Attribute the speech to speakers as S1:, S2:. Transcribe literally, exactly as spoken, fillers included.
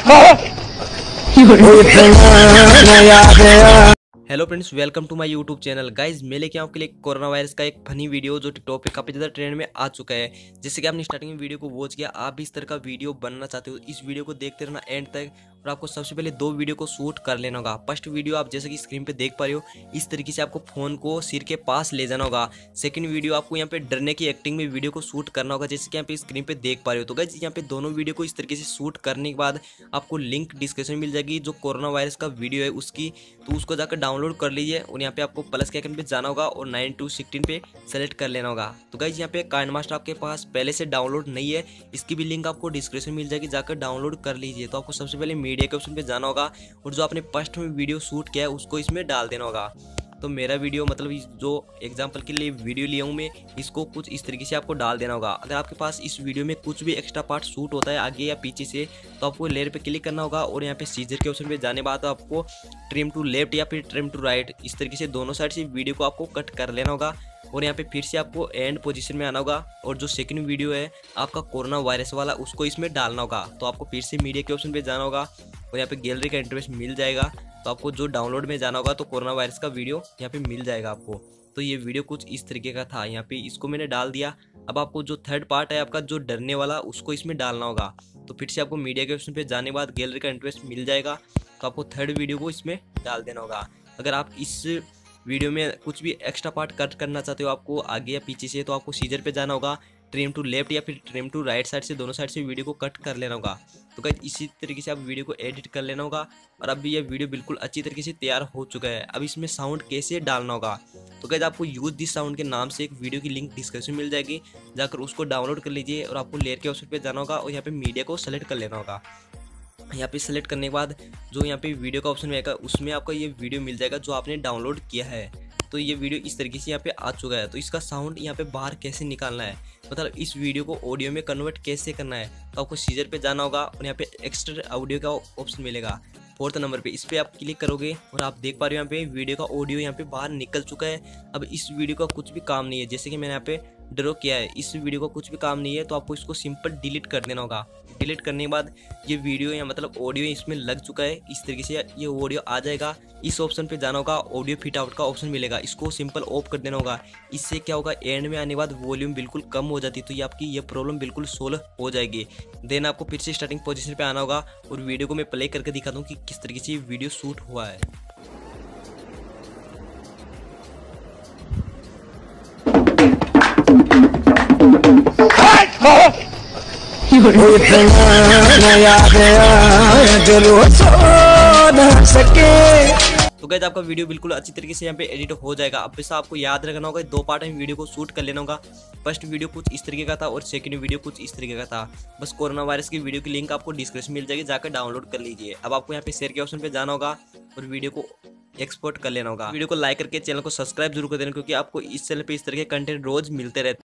S1: Hello friends, welcome to my YouTube channel. Guys मैं लेके आपके लिए कोरोना वायरस का एक फनी वीडियो जो टिकटॉक पे काफी ज्यादा ट्रेंड में आ चुका है। जैसे कि आपने स्टार्टिंग में वीडियो को वॉच किया, आप भी इस तरह का वीडियो बनना चाहते हो, इस वीडियो को देखते रहना एंड तक। और आपको सबसे पहले दो वीडियो को शूट कर लेना होगा। फर्स्ट वीडियो आप जैसे कि स्क्रीन पे देख पा रहे हो, इस तरीके से आपको फोन को सिर के पास ले जाना होगा। सेकंड वीडियो आपको यहाँ पे डरने की एक्टिंग में वीडियो को शूट करना होगा, जैसे कि यहाँ पे स्क्रीन पे देख पा रहे हो। तो गाइज यहाँ पे दोनों वीडियो को इस तरीके से शूट करने के बाद आपको लिंक डिस्क्रिप्शन में मिल जाएगी जो कोरोना वायरस का वीडियो है उसकी, तो उसको जाकर डाउनलोड कर लीजिए। और यहाँ पे आपको प्लस के आइकन पे जाना होगा और नाइन टू सिक्सटीन पे सेलेक्ट कर लेना होगा। तो गाइज यहाँ पे काइंड मास्टर आपके पास पहले से डाउनलोड नहीं है, इसकी भी लिंक आपको डिस्क्रिप्शन में मिल जाएगी, जाकर डाउनलोड कर लीजिए। तो आपको सबसे पहले मीडिया के ऑप्शन पे जाना होगा और जो आपने फर्स्ट में वीडियो शूट किया है उसको इसमें डाल देना होगा। तो मेरा वीडियो मतलब जो एग्जांपल के लिए वीडियो लिया हूँ मैं, इसको कुछ इस तरीके से आपको डाल देना होगा। अगर आपके पास इस वीडियो में कुछ भी एक्स्ट्रा पार्ट शूट होता है आगे या पीछे से, तो आपको लेयर पे क्लिक करना होगा और यहाँ पे सीजर के ऑप्शन पे जाने बाद तो आपको ट्रिम टू लेफ्ट या फिर ट्रिम टू राइट इस तरीके से दोनों साइड से वीडियो को आपको कट कर लेना होगा। और यहाँ पे फिर से आपको एंड पोजीशन में आना होगा और जो सेकंड वीडियो है आपका कोरोना वायरस वाला उसको इसमें डालना होगा। तो आपको फिर से मीडिया के ऑप्शन पे जाना होगा और यहाँ पे गैलरी का इंटरफेस मिल जाएगा। तो आपको जो डाउनलोड में जाना होगा तो कोरोना वायरस का वीडियो यहाँ पे मिल जाएगा आपको। तो ये वीडियो कुछ इस तरीके का था, यहाँ पे इसको मैंने डाल दिया। अब आपको जो थर्ड पार्ट है आपका जो डरने वाला उसको इसमें डालना होगा। तो फिर से आपको मीडिया के ऑप्शन पे जाने के बाद गैलरी का इंटरफेस मिल जाएगा, तो आपको थर्ड वीडियो को इसमें डाल देना होगा। अगर आप इस वीडियो में कुछ भी एक्स्ट्रा पार्ट कट करना चाहते हो आपको आगे या पीछे से, तो आपको सीजर पे जाना होगा, ट्रिम टू लेफ्ट या फिर ट्रिम टू राइट साइड से दोनों साइड से वीडियो को कट कर लेना होगा। तो गाइस इसी तरीके से आप वीडियो को एडिट कर लेना होगा। और अब ये वीडियो बिल्कुल अच्छी तरीके से तैयार हो चुका है। अब इसमें साउंड कैसे डालना होगा, तो गाइस आपको यूज दिस साउंड के नाम से एक वीडियो की लिंक डिस्क्रिप्शन में मिल जाएगी, जाकर उसको डाउनलोड कर लीजिए। और आपको लेयर के ऑप्शन पे जाना होगा और यहाँ पे मीडिया को सेलेक्ट कर लेना होगा। यहाँ पे सेलेक्ट करने के बाद जो यहाँ पे वीडियो का ऑप्शन आएगा उसमें आपका ये वीडियो मिल जाएगा जो आपने डाउनलोड किया है। तो ये वीडियो इस तरीके से यहाँ पे आ चुका है। तो इसका साउंड यहाँ पे बाहर कैसे निकालना है, मतलब इस वीडियो को ऑडियो में कन्वर्ट कैसे करना है, तो आपको सीजर पे जाना होगा और यहाँ पे एक्स्ट्रा ऑडियो का ऑप्शन मिलेगा फोर्थ नंबर पे, इस पर आप क्लिक करोगे और आप देख पा रहे हो यहाँ पे वीडियो का ऑडियो यहाँ पे बाहर निकल चुका है। अब इस वीडियो का कुछ भी काम नहीं है, जैसे कि मैंने यहाँ पे ड्रॉ किया है, इस वीडियो का कुछ भी काम नहीं है। तो आपको इसको सिंपल डिलीट कर देना होगा। डिलीट करने के बाद ये वीडियो या मतलब ऑडियो इसमें लग चुका है, इस तरीके से ये ऑडियो आ जाएगा। इस ऑप्शन पे जाना होगा, ऑडियो फिट आउट का ऑप्शन मिलेगा, इसको सिंपल ऑफ कर देना होगा। इससे क्या होगा, एंड में आने के बाद वॉल्यूम बिल्कुल कम हो जाती है, तो ये आपकी ये प्रॉब्लम बिल्कुल सोल्व हो जाएगी। देन आपको फिर से स्टार्टिंग पोजीशन पे आना होगा और वीडियो को मैं प्ले करके दिखाता हूँ कि किस तरीके से वीडियो शूट हुआ है। तो गाइस आपका वीडियो बिल्कुल अच्छी तरीके से यहाँ पे एडिट हो जाएगा। अब बस आपको याद रखना होगा दो पार्ट में वीडियो को शूट कर लेना होगा। फर्स्ट वीडियो कुछ इस तरीके का था और सेकंड वीडियो कुछ इस तरीके का था। बस कोरोना वायरस की वीडियो की लिंक आपको डिस्क्रिप्शन मिल जाएगी, जाकर डाउनलोड कर लीजिए। अब आपको यहाँ पे शेयर के ऑप्शन पे जाना होगा और वीडियो को एक्सपोर्ट कर लेना होगा। वीडियो को लाइक करके चैनल को सब्सक्राइब जरूर कर देना, क्योंकि आपको इस चैनल पे इस तरह के कंटेंट रोज मिलते रहते हैं।